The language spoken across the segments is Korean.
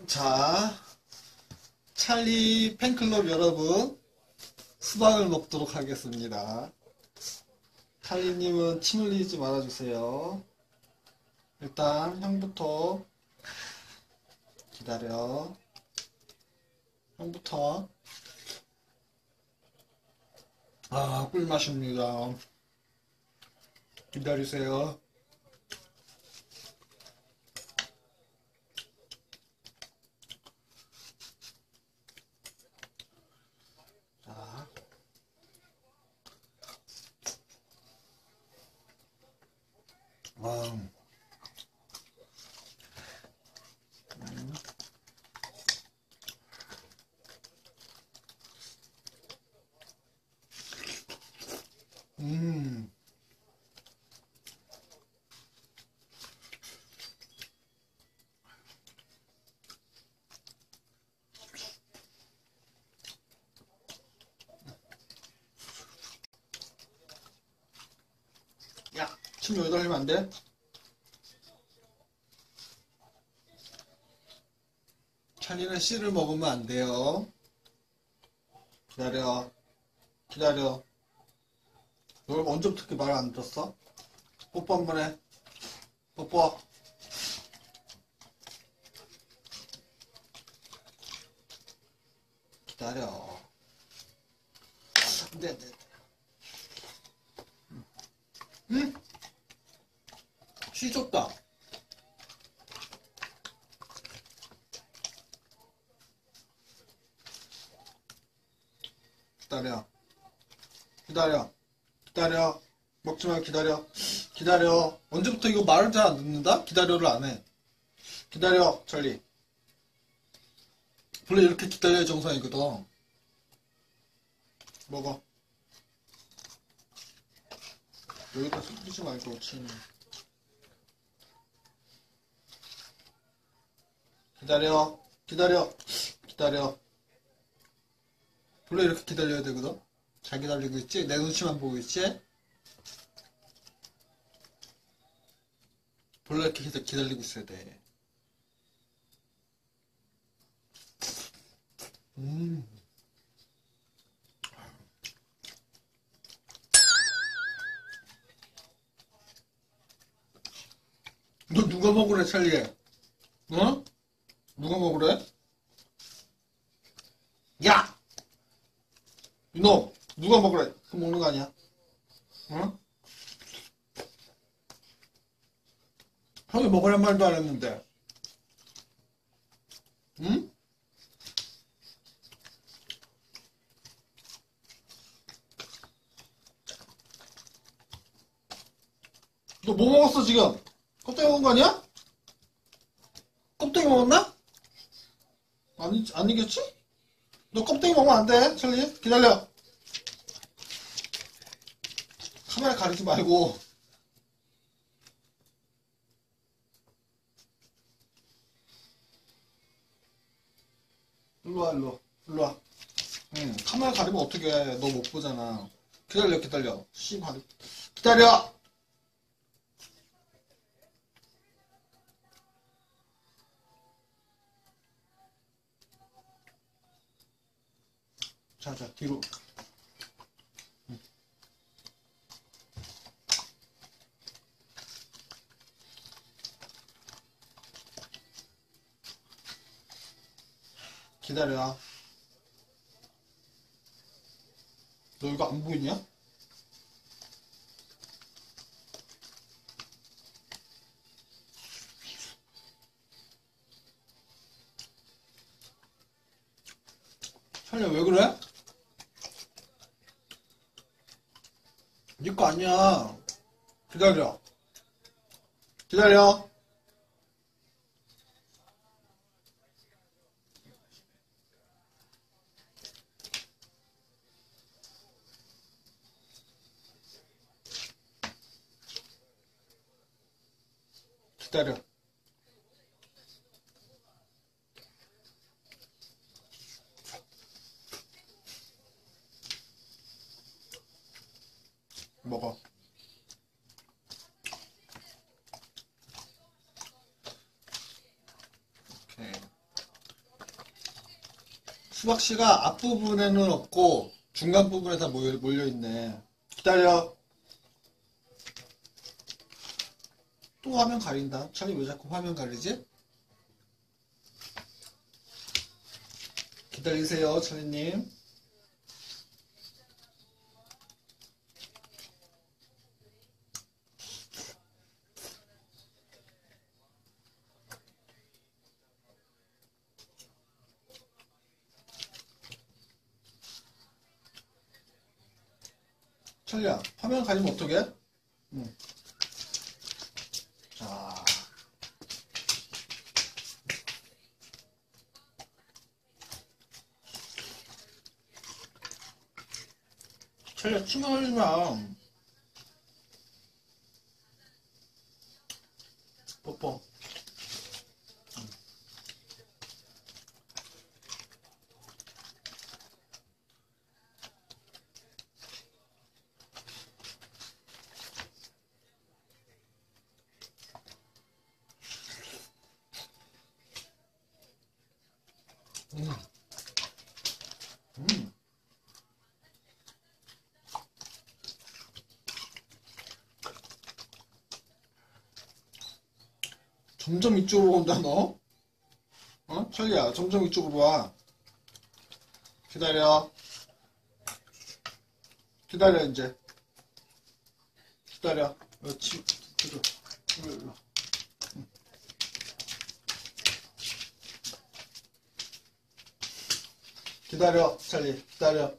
자, 찰리 팬클럽 여러분, 수박을 먹도록 하겠습니다. 찰리님은 침 흘리지 말아주세요. 일단 형부터 기다려. 형부터. 꿀맛입니다. 기다리세요. 자, 음. 음. 야, 침 여기다 흘리면 안 돼? 찰리는 씨를 먹으면 안 돼요. 기다려. 기다려. 너 언제부터 그렇게 말 안 들었어? 뽀뽀 한 번 해. 뽀뽀. 기다려. 네. 응? 씨 줬다. 기다려. 기다려. 기다려. 먹지 말고 기다려. 기다려. 언제부터 이거 말을 잘 안 듣는다? 기다려를 안 해. 기다려, 찰리. 원래 이렇게 기다려야 정상이거든. 먹어. 여기다 섞이지 말고, 침. 기다려. 기다려. 기다려. 원래 이렇게 기다려야 되거든. 잘 기다리고 있지? 내 눈치만 보고 있지? 원래 이렇게 기다리고 있어야 돼. 너 누가 먹으래, 찰리? 어? 누가 먹으래? 야! 이놈! 누가 먹으래? 그거 먹는 거 아니야? 어? 형이 먹으란 말도 안 했는데. 응? 너 뭐 먹었어, 지금? 껍데기 먹은 거 아니야? 껍데기 먹었나? 아니겠지? 너 껍데기 먹으면 안 돼, 찰리. 기다려. 카메라 가리지 말고. 일로 와, 일로 와. 일로 와. 응, 카메라 가리면 어떡해. 너 못 보잖아. 기다려, 기다려. 씨, 가리. 기다려! 자, 뒤로. 기다려. 너 이거 안 보이냐? 찰리야, 왜 그래? 네 거 아니야. 기다려. 기다려. 기다려. 먹어. 오케이. 수박씨가 앞부분에는 없고 중간 부분에 다 몰려있네. 기다려. 또 화면 가린다. 찰리 왜 자꾸 화면 가리지? 기다리세요, 찰리님. 찰리야, 화면 가리면 어떡해? 응. 자. 찰리야, 침을 마. 뽀뽀. 음. 음. 점점 이쪽으로 온다, 너? 어? 찰리야, 점점 이쪽으로 와. 기다려. 기다려, 이제. 기다려. 그렇지. 그래. 일로. 기다려, 찰리. 기다려.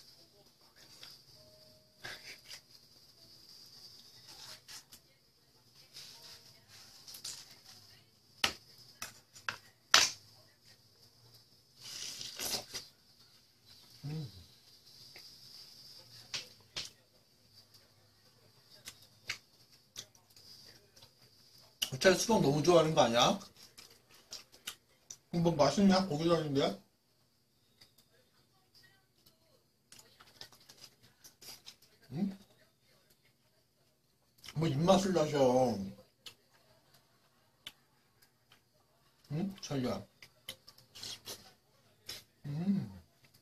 찰리 수박 너무 좋아하는 거 아니야? 뭐 맛있냐? 고기 전인데? 응? 뭐 입맛을 다셔. 응? 찰리야. 음.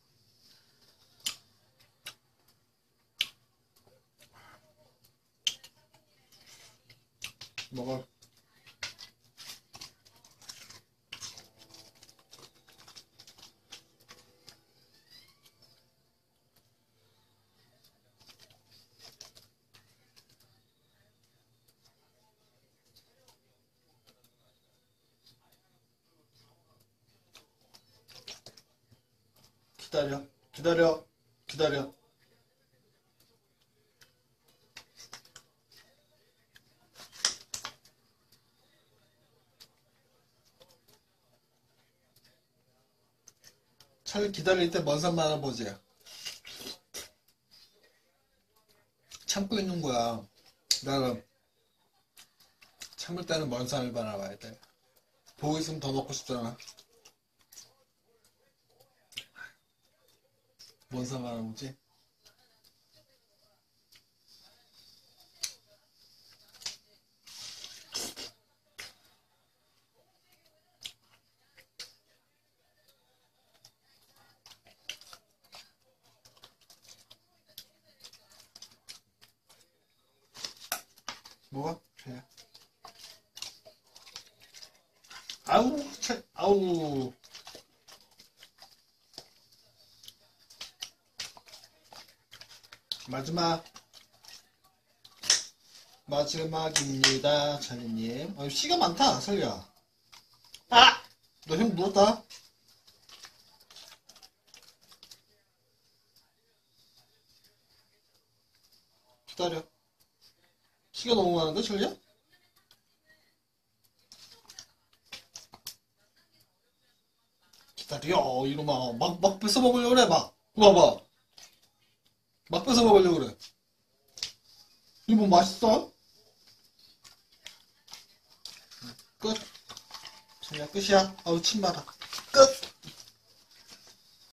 먹어. 기다려. 기다려. 기다려. 찰리 기다릴 때 먼 산만 알아보지. 참고 있는 거야. 나는 참을 때는 먼 산을 바라봐야 돼. 보고 있으면 더 먹고 싶잖아. 먼 산 바라보지. 뭐가? 그래. 아우, 아우. 마지막입니다, 찰리님. 씨가 많다, 찰리야. 아! 너 형 물었다? 기다려. 씨가 너무 많은데, 찰리야? 기다려, 이놈아. 막 뺏어 먹으려고 그래, 막. 봐봐. 막 뺏어 먹으려고 그래. 이거 뭐 맛있어? 끝. 찰리야, 끝이야. 아우, 침 봐라.